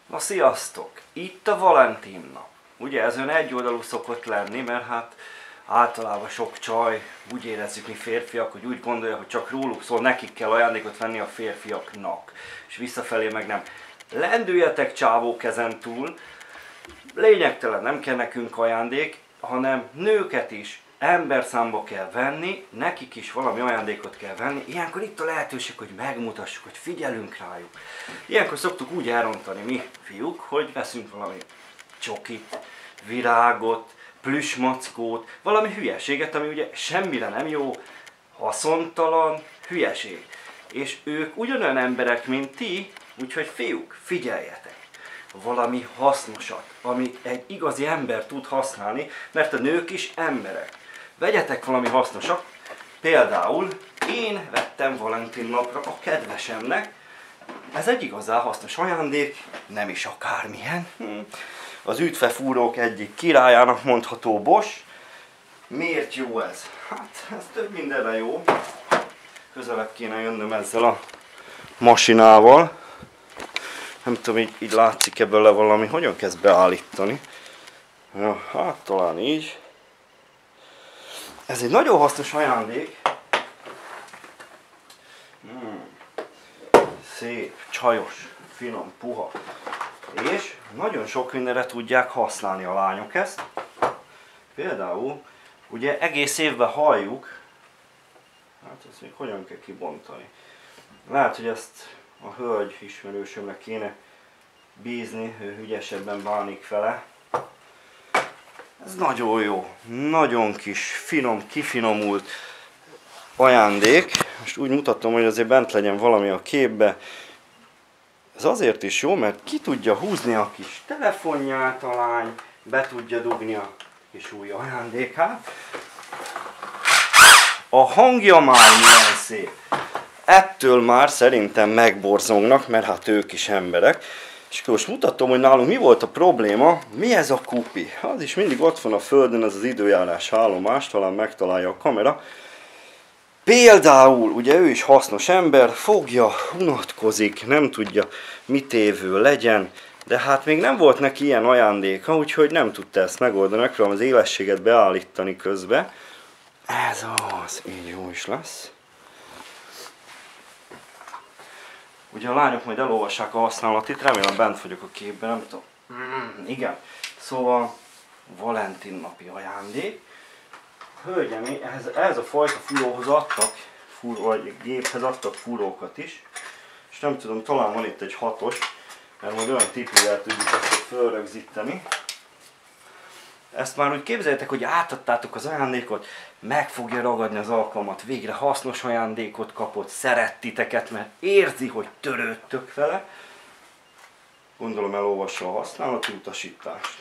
Na sziasztok! Itt a Valentin nap. Ugye ez olyan egyoldalú szokott lenni, mert hát általában sok csaj, úgy érezzük mi férfiak, hogy úgy gondolja, hogy csak róluk szól, nekik kell ajándékot venni a férfiaknak. És visszafelé meg nem. Lendüljetek csávók ezen túl. Lényegtelen, nem kell nekünk ajándék, hanem nőket is emberszámba kell venni, nekik is valami ajándékot kell venni. Ilyenkor itt a lehetőség, hogy megmutassuk, hogy figyelünk rájuk. Ilyenkor szoktuk úgy elrontani mi fiúk, hogy veszünk valami csokit, virágot, plüssmackót, valami hülyeséget, ami ugye semmire nem jó, haszontalan, hülyeség. És ők ugyanolyan emberek, mint ti, úgyhogy fiúk, figyeljetek! Valami hasznosat, ami egy igazi ember tud használni, mert a nők is emberek. Vegyetek valami hasznosat, például én vettem Valentin napra a kedvesemnek, ez egy igazán hasznos ajándék, nem is akármilyen. Az ütvefúrók egyik királyának mondható Bosch. Miért jó ez? Hát ez több mindenre jó. Közelebb kéne jönnöm ezzel a masinával. Nem tudom, így látszik ebből valami, hogyan kezd beállítani. Ja, hát talán így. Ez egy nagyon hasznos ajándék. Szép, csajos, finom, puha. És nagyon sok mindenre tudják használni a lányok ezt. Például, ugye egész évben halljuk, hát ezt még hogyan kell kibontani. Lehet, hogy ezt a hölgy ismerősömnek kéne bízni, ő ügyesebben bánik vele. Ez nagyon jó, nagyon kis, finom, kifinomult ajándék. Most úgy mutatom, hogy azért bent legyen valami a képbe. Ez azért is jó, mert ki tudja húzni a kis telefonját a lány, be tudja dugni a kis új ajándékát. A hangja már milyen szép. Ettől már szerintem megborzongnak, mert hát ők is emberek. És akkor most mutatom, hogy nálunk mi volt a probléma. Mi ez a kupi? Az is mindig ott van a földön, ez az időjárás állomás, talán megtalálja a kamera. Például, ugye ő is hasznos ember, fogja, unatkozik, nem tudja mit évő legyen, de hát még nem volt neki ilyen ajándéka, úgyhogy nem tudta ezt megoldani, megpróbálom az élességet beállítani közbe. Ez az, így jó is lesz. Ugye a lányok majd elolvassák a használatit, remélem bent vagyok a képben, nem tudom. Igen, szóval Valentin napi ajándék. Hölgyem, ehhez a fajta fúróhoz adtak, vagy géphez adtak fúrókat is. És nem tudom, talán van itt egy 6-os, mert majd olyan tiplivel tudjuk ezt fölrögzíteni. Ezt már úgy képzeljétek, hogy átadtátok az ajándékot, meg fogja ragadni az alkalmat, végre hasznos ajándékot kapott, szeret titeket, mert érzi, hogy törődtök vele. Gondolom elolvassa a használati utasítást.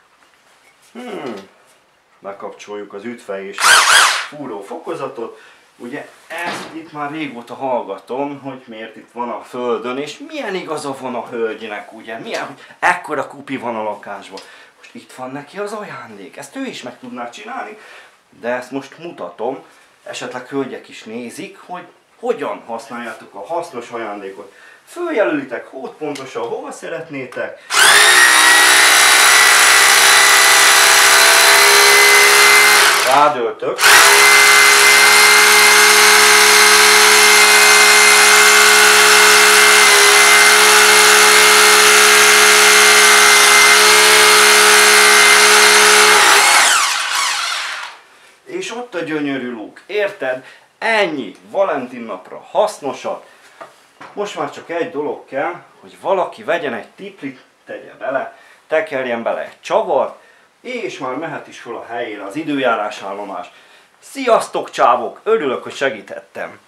Bekapcsoljuk az ütve és a fúró fokozatot. Ugye ezt itt már régóta hallgatom, hogy miért itt van a földön, és milyen igaza van a hölgynek, ugye? Milyen, hogy ekkora kupi van a lakásban. Most itt van neki az ajándék. Ezt ő is meg tudná csinálni, de ezt most mutatom. Esetleg hölgyek is nézik, hogy hogyan használjátok a hasznos ajándékot. Följelölitek hódpontosan, hova szeretnétek. Rádöltök. És ott a gyönyörű luk. Érted? Ennyi Valentin napra hasznosat. Most már csak egy dolog kell, hogy valaki vegyen egy tiplit, tegye bele, tekerjen bele egy csavart, és már mehet is fel a helyére az időjárás állomás. Sziasztok csávok! Örülök, hogy segíthettem!